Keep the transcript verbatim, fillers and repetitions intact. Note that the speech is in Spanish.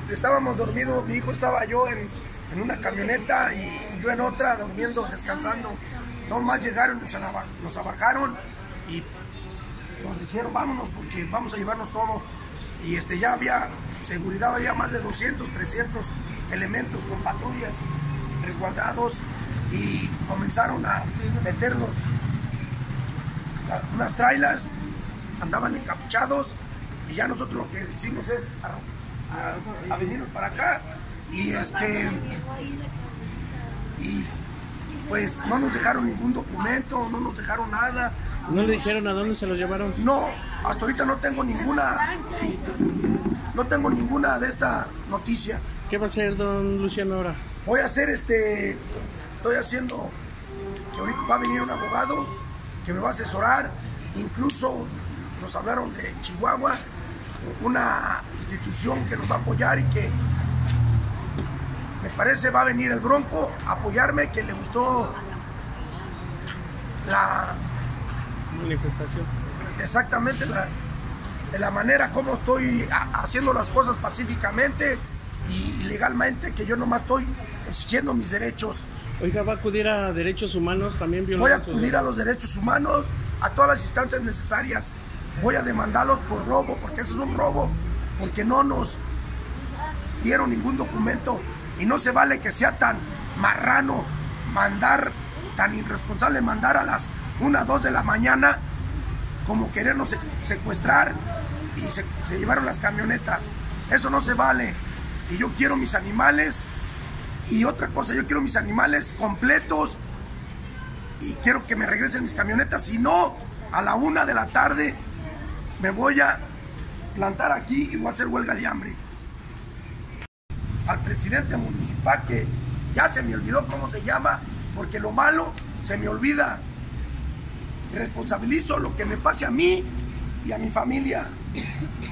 estábamos dormidos, mi hijo estaba yo en, en una camioneta y yo en otra, durmiendo, descansando. Nomás llegaron, nos, nos abajaron y nos dijeron vámonos porque vamos a llevarnos todo. Y este, ya había seguridad, había más de doscientos, trescientos elementos con patrullas resguardados y comenzaron a meternos unas trailas, andaban encapuchados y ya nosotros lo que hicimos es a, a, a venirnos para acá y este y pues no nos dejaron ningún documento, no nos dejaron nada. ¿No le dijeron a dónde se los llevaron? No, hasta ahorita no tengo ninguna no tengo ninguna de esta noticia. ¿Qué va a hacer don Luciano ahora? Voy a hacer este, estoy haciendo que ahorita va a venir un abogado que me va a asesorar, incluso nos hablaron de Chihuahua, una institución que nos va a apoyar y que me parece va a venir el Bronco a apoyarme, que le gustó la manifestación. Exactamente, la, de la manera como estoy a, haciendo las cosas pacíficamente y legalmente, que yo nomás estoy exigiendo mis derechos. Oiga, ¿va a acudir a derechos humanos también violando? Voy a acudir a los derechos humanos, a todas las instancias necesarias. Voy a demandarlos por robo, porque eso es un robo, porque no nos dieron ningún documento y no se vale que sea tan marrano mandar, tan irresponsable mandar a las una, dos de la mañana como querernos secuestrar y se, se llevaron las camionetas. Eso no se vale. Y yo quiero mis animales. Y otra cosa, yo quiero mis animales completos y quiero que me regresen mis camionetas. Si no, a la una de la tarde me voy a plantar aquí y voy a hacer huelga de hambre. Al presidente municipal, que ya se me olvidó cómo se llama, porque lo malo se me olvida. Responsabilizo lo que me pase a mí y a mi familia.